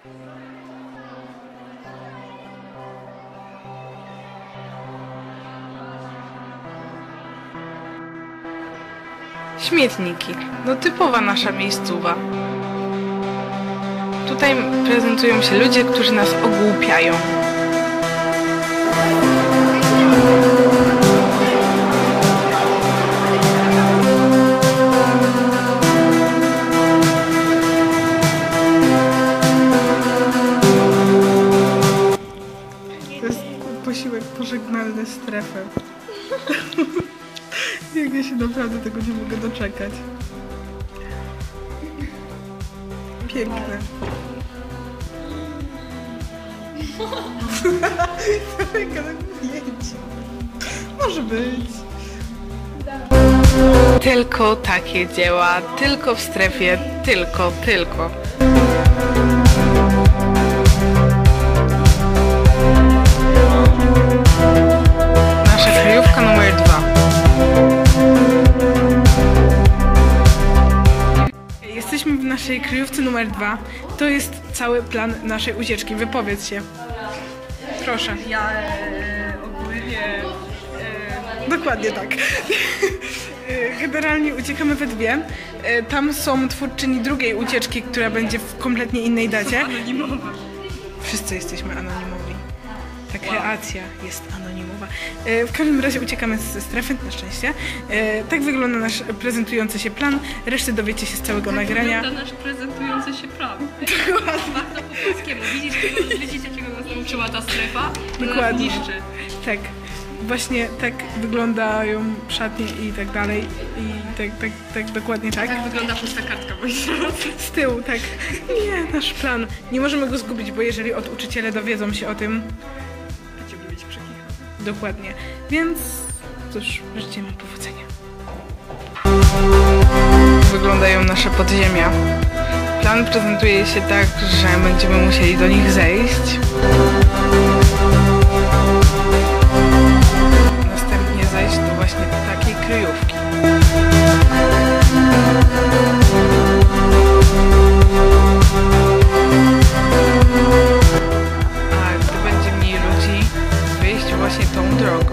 Śmietniki. No typowa nasza miejscowa. Tutaj prezentują się ludzie, którzy nas ogłupiają. To jest posiłek pożegnalny strefy. Ja się naprawdę tego nie mogę doczekać. Piękne. Może być. Tylko takie dzieła, tylko w strefie, tylko. Nasza kryjówka numer 2. Jesteśmy w naszej kryjówce numer 2. To jest cały plan naszej ucieczki. Wypowiedz się. Proszę. Ja ogólnie... Dokładnie tak. Generalnie uciekamy we dwie. Tam są twórczyni drugiej ucieczki, która będzie w kompletnie innej dacie. Anonimowe. Wszyscy jesteśmy anonimowi. Ta kreacja jest anonimowa. W każdym razie uciekamy ze strefy, na szczęście. Tak wygląda nasz prezentujący się plan. Resztę dowiecie się z całego nagrania. Wygląda nasz prezentujący się plan. Dokładnie. Bardzo po polskiemu. Widzicie, czego nas nauczyła ta strefa? Dokładnie. Niszczy. Tak. Właśnie tak wyglądają szatnie i tak dalej. I tak dokładnie tak. Tak wygląda pusta kartka, bo Z tyłu, tak. Nie, nasz plan. Nie możemy go zgubić, bo jeżeli oduczyciele dowiedzą się o tym... będziemy mieć przekichane. Dokładnie. Więc cóż, życzymy powodzenia. Wyglądają nasze podziemia. Plan prezentuje się tak, że będziemy musieli do nich zejść. Następnie zejść do właśnie takiej kryjówki. A gdy będzie mniej ludzi, wyjść właśnie tą drogą.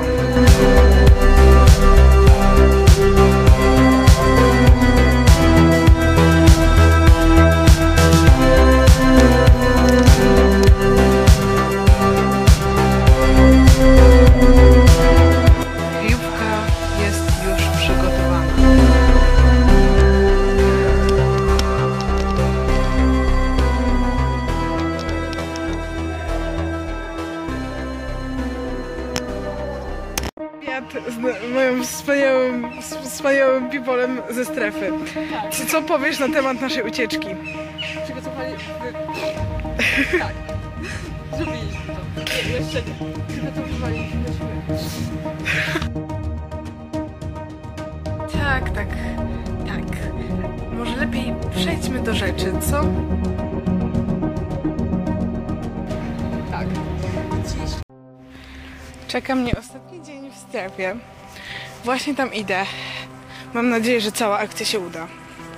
Z moim wspaniałym peoplem ze strefy. Co powiesz na temat naszej ucieczki? Przygotowali... Tak. Zrobiliśmy to. Jeszcze przygotowywaliśmy się. Tak. Może lepiej przejdźmy do rzeczy, co? Tak. Dziś. Czeka mnie ostatni dzień w strefie. Właśnie tam idę. Mam nadzieję, że cała akcja się uda.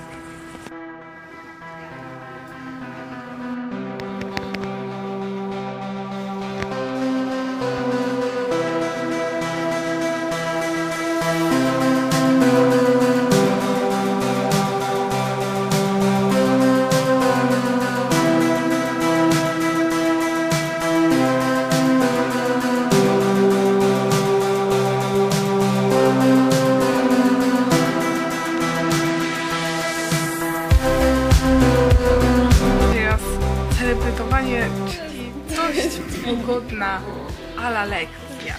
Celebrytowanie, czyli dość pogodna ala lekcja.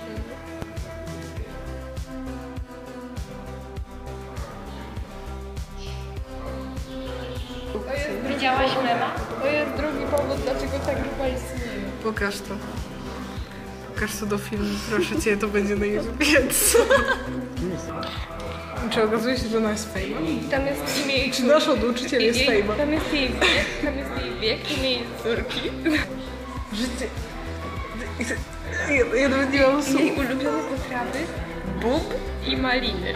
Widziałaś mema? To jest drugi powód, dlaczego ta grupa istnieje. Pokaż to. Pokaż to do filmu, proszę cię, to będzie na YouTubie. Czy okazuje się, że ona jest fejmem? Tam jest imię i Czy nasz oduczyciel jest fejmem? Tam jest jej wiek, imię i córki. Życie... Ja nawet nie mam słów. Jej ulubione potrawy Bób? i maliny.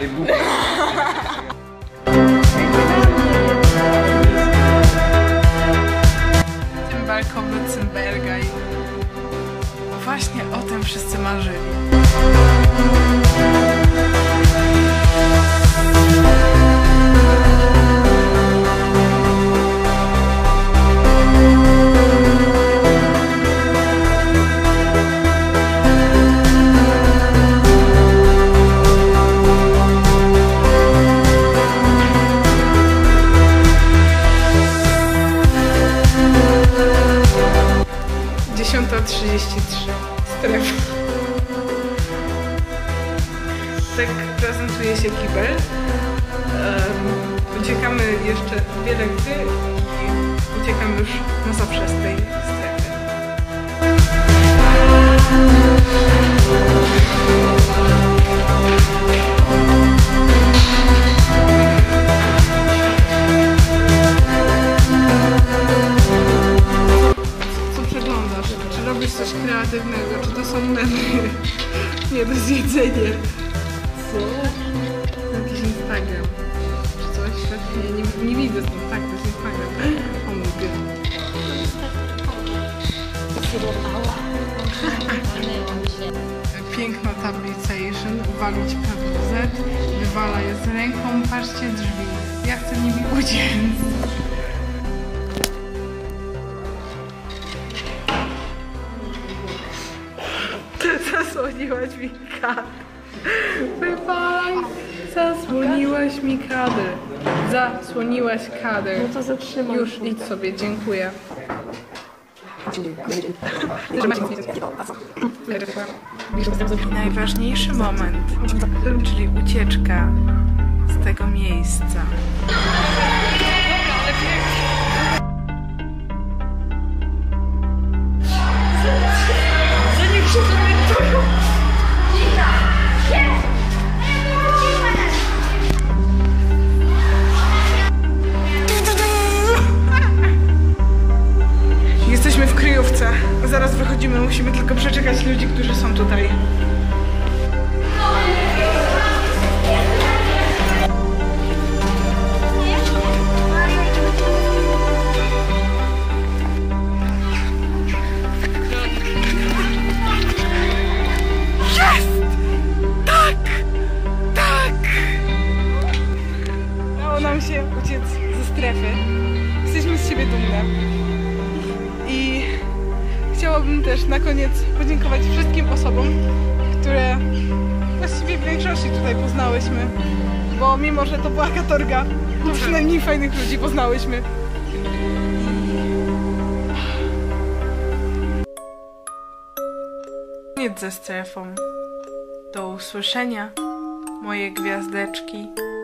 Tym Malcolma Cymberga i właśnie o tym wszyscy marzyli. Strefa. Tak prezentuje się kibel. Uciekamy jeszcze wiele gdy i uciekamy już na zawsze z tej strefy. Czy robisz coś kreatywnego? Czy to są memy? Nie, to jest jedzenie. Co? Jakiś Instagram. Czy coś? Nie widzę stąd. Tak, to jest Instagram. O mój Boże. Piękna tablication. Walić PWZ. Wywala je z ręką. Patrzcie drzwi. Ja chcę nimi uciec. Zasłoniłaś mi kadr. Wywalaj. Zasłoniłaś mi kadr. Zasłoniłaś kadr. No to zatrzymaj. Już idź sobie, dziękuję. Najważniejszy moment, czyli ucieczka z tego miejsca. Jesteśmy w kryjówce. Zaraz wychodzimy, musimy tylko przeczekać ludzi, którzy są tutaj. Jest! Tak! Tak! Udało nam się uciec ze strefy. Jesteśmy z siebie dumne. I chciałabym też na koniec podziękować wszystkim osobom, które właściwie w większości tutaj poznałyśmy, bo mimo, że to była katorga, to przynajmniej fajnych ludzi poznałyśmy. Koniec ze strefą. Do usłyszenia, moje gwiazdeczki.